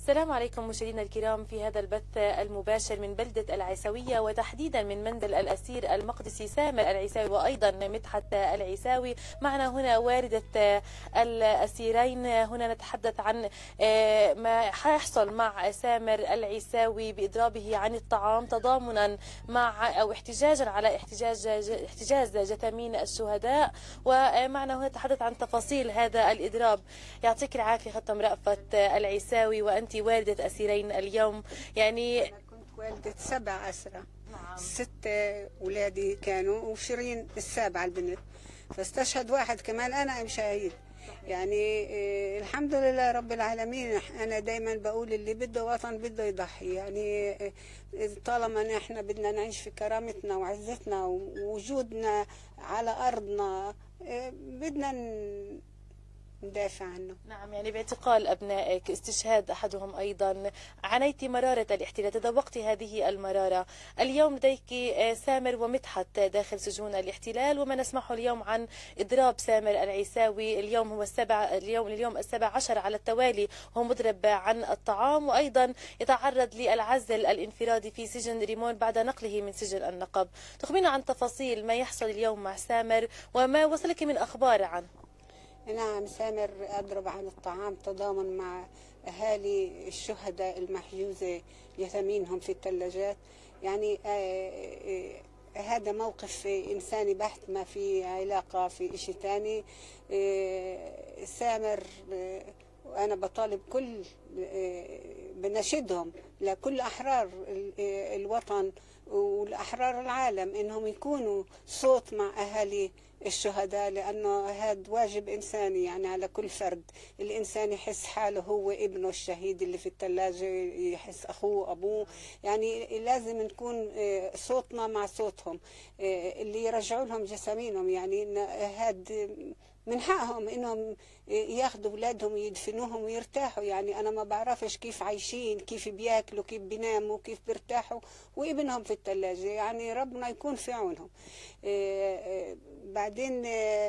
السلام عليكم مشاهدينا الكرام في هذا البث المباشر من بلدة العيساوية وتحديدا من منزل الأسير المقدسي سامر العيساوي وأيضا مدحت العيساوي. معنا هنا والدة الأسيرين. هنا نتحدث عن ما حيحصل مع سامر العيساوي بإضرابه عن الطعام تضامنا مع أو احتجاجا على احتجاز جثامين الشهداء. ومعنا هنا نتحدث عن تفاصيل هذا الإضراب. يعطيك العافية ختم رأفت العيساوي وأنت والدة أسيرين اليوم. يعني أنا كنت والدة 7 أسرى. نعم. 6 أولادي كانوا وشيرين السابعة البنت، فاستشهد واحد كمان. أنا شهيد يعني. الحمد لله رب العالمين. أنا دايما بقول اللي بده وطن بده يضحي يعني. طالما نحن بدنا نعيش في كرامتنا وعزتنا ووجودنا على أرضنا بدنا ندافع عنه. نعم، يعني باعتقال أبنائك، استشهاد أحدهم أيضا، عانيت مرارة الاحتلال، تذوقت هذه المرارة. اليوم لديك سامر ومدحت داخل سجون الاحتلال، وما نسمعه اليوم عن إضراب سامر العيساوي. اليوم هو اليوم 17 على التوالي هو مضرب عن الطعام، وأيضا يتعرض للعزل الانفرادي في سجن ريمون بعد نقله من سجن النقب. تخبرنا عن تفاصيل ما يحصل اليوم مع سامر وما وصلك من أخبار عنه. نعم، سامر أضرب عن الطعام تضامن مع أهالي الشهداء المحجوزة يثمينهم في الثلاجات. يعني هذا موقف إنساني بحت، ما في علاقة في إشي تاني. سامر وأنا بطالب كل بنشدهم لكل أحرار الوطن والأحرار العالم إنهم يكونوا صوت مع أهالي الشهداء، لأنه هذا واجب إنساني يعني على كل فرد. الإنسان يحس حاله هو ابنه الشهيد اللي في الثلاجة، يحس أخوه أبوه. يعني لازم نكون صوتنا مع صوتهم اللي يرجعوا لهم جسامينهم. يعني هذا من حقهم إنهم ياخذوا أولادهم ويدفنوهم ويرتاحوا. يعني أنا ما بعرفش كيف عايشين، كيف بياكلوا، كيف بيناموا، كيف بيرتاحوا وابنهم في الثلاجة. يعني ربنا يكون في عونهم. بعدين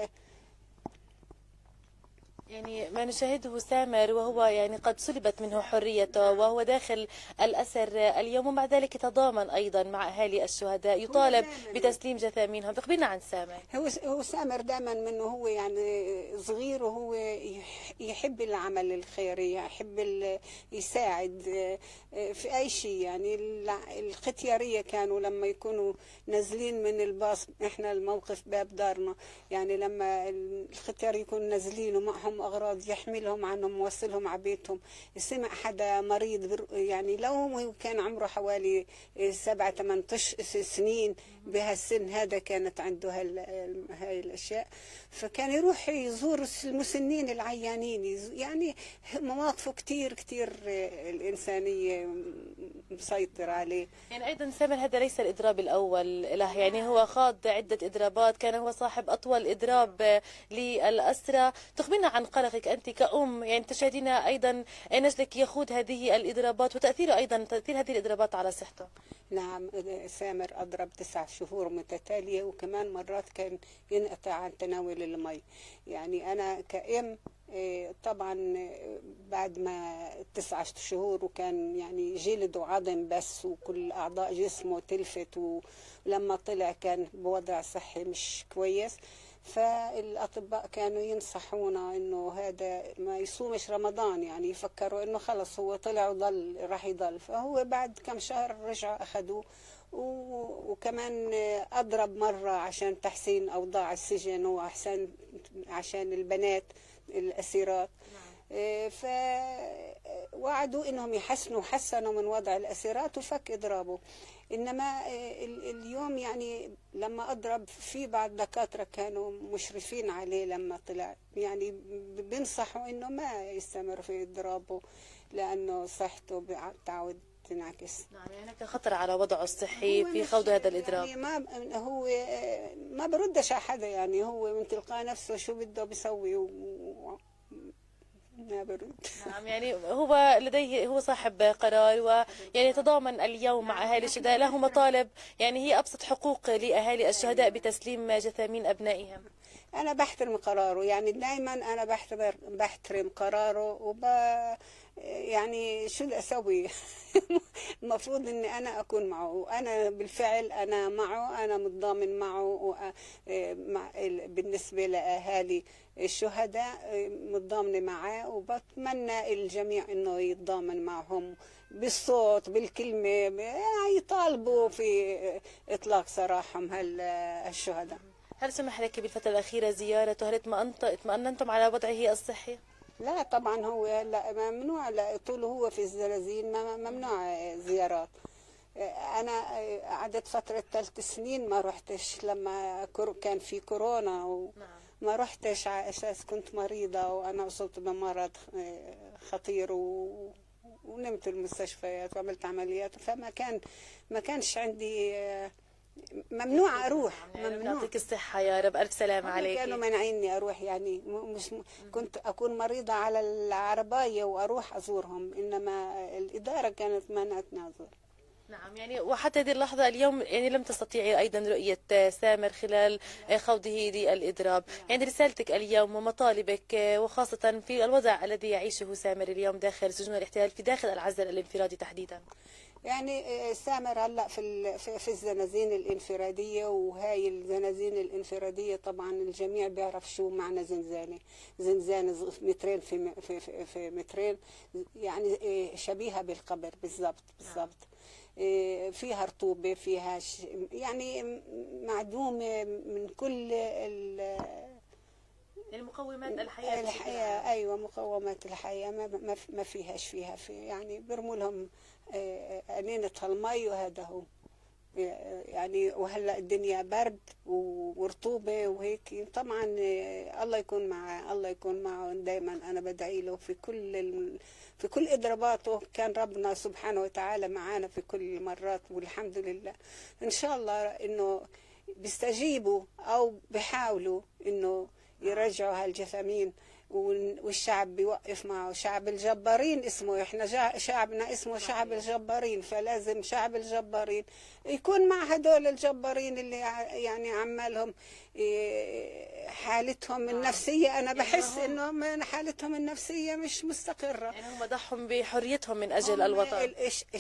يعني ما نشاهده سامر وهو يعني قد سلبت منه حريته وهو داخل الأسر اليوم، ومع ذلك يتضامن أيضا مع أهالي الشهداء، يطالب بتسليم جثامينهم. تخبرنا عن سامر. هو سامر دائما منه هو يعني صغير وهو يحب العمل الخيري، يحب يساعد في أي شيء. يعني الختيارية كانوا لما يكونوا نازلين من الباص، إحنا الموقف باب دارنا، يعني لما الختيار يكونوا نازلين ومعهم أغراض يحملهم عنهم موصلهم على بيتهم، سمع حدا مريض يعني لو كان عمره حوالي 7-8 سنين بهالسن هذا كانت عنده هاي الأشياء، فكان يروح يزور المسنين العيانين. يعني مواقفه كتير الإنسانية مسيطرة عليه. يعني أيضا سامر هذا ليس الإضراب الأول له، يعني هو خاض عدة إضرابات، كان هو صاحب أطول إضراب للأسرى. تخبرنا عن قلقك أنت كأم، يعني تشاهدين أيضا نجلك يخوض هذه الإضرابات وتأثير أيضا تأثير هذه الإضرابات على صحته. نعم، سامر أضرب 9 شهور متتالية، وكمان مرات كان ينقطع عن تناول المي. يعني أنا كأم طبعا بعد ما 9 شهور وكان يعني جلد وعظم بس، وكل أعضاء جسمه تلفت، ولما طلع كان بوضع صحي مش كويس. فالأطباء كانوا ينصحونا إنه هذا ما يصومش رمضان، يعني يفكروا إنه خلص هو طلع وضل راح يضل. فهو بعد كم شهر رجع أخذوه، وكمان أضرب مرة عشان تحسين أوضاع السجن وأحسن عشان البنات الأسيرات. فوعدوا إنهم حسنوا من وضع الأسيرات وفك إضرابه. إنما اليوم يعني لما أضرب في بعض دكاترة كانوا مشرفين عليه لما طلع، يعني بينصحوا إنه ما يستمر في إضرابه لأنه صحته تعود تنعكس. نعم، يعني هناك خطر على وضعه الصحي في خوض هذا الإضراب. يعني هو ما بردش على حدا، يعني هو من تلقاء نفسه شو بده بيسوي ما برد. نعم، يعني هو لديه هو صاحب قرار، ويعني يتضامن اليوم مع أهالي الشهداء، له مطالب يعني هي أبسط حقوق لأهالي الشهداء بتسليم جثامين أبنائهم. أنا بحترم قراره، يعني دايما أنا بحترم قراره يعني شو بدي أسوي؟ المفروض إني أنا أكون معه، وأنا بالفعل أنا معه، أنا متضامن معه. بالنسبة لأهالي الشهداء متضامنة معه، وبتمنى الجميع إنه يتضامن معهم بالصوت بالكلمة، يطالبوا في إطلاق سراحهم الشهداء. هل سمح لك بالفترة الأخيرة زيارته؟ هل اطمأننتم على وضعه الصحي؟ لا طبعا، هو لا ممنوع، طول هو في الزلازين ممنوع زيارات. أنا قعدت فترة 3 سنين ما رحتش، لما كان في كورونا وما رحتش على أساس كنت مريضة، وأنا وصلت بمرض خطير ونمت في المستشفيات وعملت عمليات، ما كانش عندي، ممنوع اروح. ممنوع. يعطيك الصحة يا رب، ألف سلامة عليك. كانوا منعيني اروح، يعني مش كنت اكون مريضة على العرباية واروح ازورهم، انما الإدارة كانت منعتني ازور. نعم، يعني وحتى هذه اللحظة اليوم يعني لم تستطيعي أيضا رؤية سامر خلال خوضه للإضراب، يعني رسالتك اليوم ومطالبك، وخاصة في الوضع الذي يعيشه سامر اليوم داخل سجون الاحتلال في داخل العزل الانفرادي تحديدا. يعني سامر هلا في الزنازين الانفراديه، وهاي الزنازين الانفراديه طبعا الجميع بيعرف شو معنى زنزانه مترين في مترين، يعني شبيهه بالقبر بالضبط. فيها رطوبه، فيها يعني معدومه من كل المقومات الحياة. ايوه، مقومات الحياه ما فيهاش يعني بيرموا لهم أنينة المي، وهذا هو يعني. وهلا الدنيا برد ورطوبة وهيك، طبعا الله يكون معه، الله يكون معه دائما. أنا بدعي له في كل إضراباته، كان ربنا سبحانه وتعالى معانا في كل مرات، والحمد لله. إن شاء الله إنه بيستجيبوا أو بيحاولوا إنه يرجعوا هالجثامين، والشعب بيوقف معه. شعب الجبارين اسمه، احنا شعبنا اسمه شعب الجبارين، فلازم شعب الجبارين يكون مع هدول الجبارين اللي يعني عمالهم حالتهم النفسية. أنا بحس إنه من حالتهم النفسية مش مستقرة، يعني هم ضحوا بحريتهم من أجل الوطن.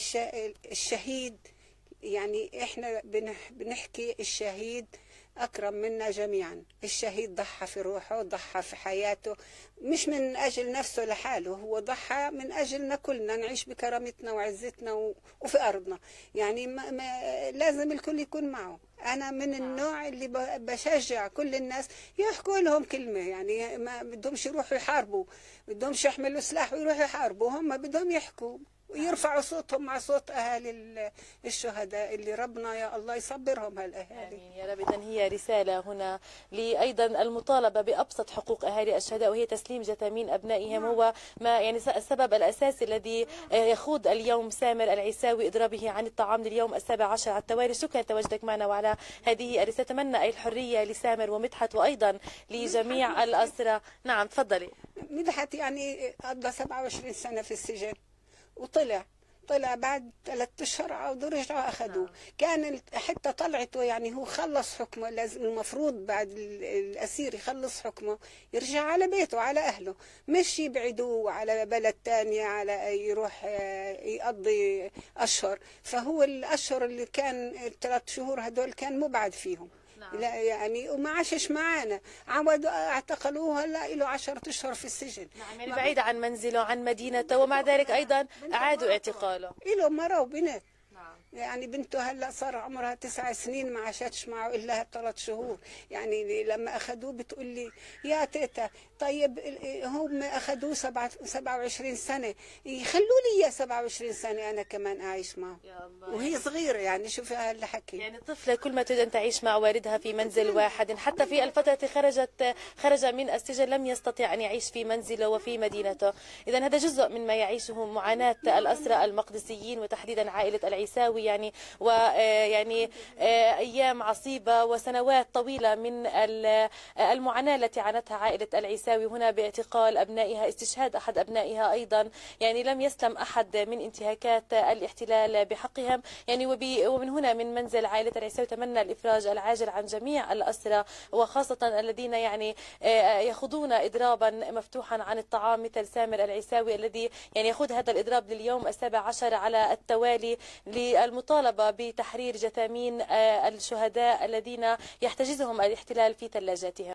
الشهيد، يعني احنا بنحكي الشهيد أكرم منا جميعا. الشهيد ضحى في روحه، ضحى في حياته، مش من أجل نفسه لحاله، هو ضحى من أجلنا كلنا نعيش بكرامتنا وعزتنا وفي أرضنا. يعني لازم الكل يكون معه. أنا من النوع اللي بشجع كل الناس يحكوا لهم كلمة، يعني ما بدهمش يروحوا يحاربوا، بدهمش يحملوا سلاح ويروحوا يحاربوا، هم بدهم يحكوا ويرفعوا صوتهم مع صوت أهالي الشهداء اللي ربنا يا الله يصبرهم هالأهالي. آمين يا رب. إذن هي رسالة هنا أيضا المطالبة بأبسط حقوق أهالي الشهداء، وهي تسليم جثامين أبنائهم. هو ما يعني السبب الأساسي الذي يخوض اليوم سامر العيساوي إضرابه عن الطعام لليوم 17 على التوالي. شكرا لتواجدك معنا وعلى هذه الرسالة. أتمنى الحرية لسامر ومدحت وأيضا لجميع الأسرى. نعم تفضلي. مدحت يعني قضى 27 سنة في السجن، وطلع بعد 3 أشهر عودوا رجعوا أخذوه. كان حتى طلعته يعني هو خلص حكمه، لازم المفروض بعد الأسير يخلص حكمه يرجع على بيته على أهله، مش يبعدوه على بلد تانية على يروح يقضي أشهر. فهو الأشهر اللي كان 3 شهور هدول كان مبعد فيهم. لا يعني وما عاشش معانا، عودوا اعتقلوه، هلا له 10 أشهر في السجن. نعم، يعني بعيد عن منزله عن مدينته، ومع ذلك ايضا اعادوا اعتقاله. له مرة وبنت. يعني بنته هلا صار عمرها 9 سنين ما عاشتش معه الا 3 شهور. يعني لما اخذوه بتقول لي يا تيتا طيب هم اخذوه 27 سنه، يخلوا لي اياه 27 سنه انا كمان اعيش معه، وهي صغيره. يعني شوفي هالحكي، يعني طفله كل ما تريد ان تعيش مع والدها في منزل واحد. حتى في الفتره التي خرج من السجن لم يستطيع ان يعيش في منزله وفي مدينته. اذا هذا جزء من ما يعيشه معاناه الاسرى المقدسيين، وتحديدا عائله العيساوي العيساوي يعني ويعني أيام عصيبة وسنوات طويلة من المعاناة التي عانتها عائلة العيساوي هنا باعتقال أبنائها، استشهاد أحد أبنائها أيضا، يعني لم يسلم أحد من انتهاكات الاحتلال بحقهم يعني. ومن هنا من منزل عائلة العيساوي تمنى الإفراج العاجل عن جميع الأسرى، وخاصة الذين يعني يخوضون إضرابا مفتوحا عن الطعام مثل سامر العيساوي الذي يعني يخوض هذا الإضراب لليوم ال17 على التوالي للمطالبة بتحرير جثامين الشهداء الذين يحتجزهم الاحتلال في ثلاجاتهم.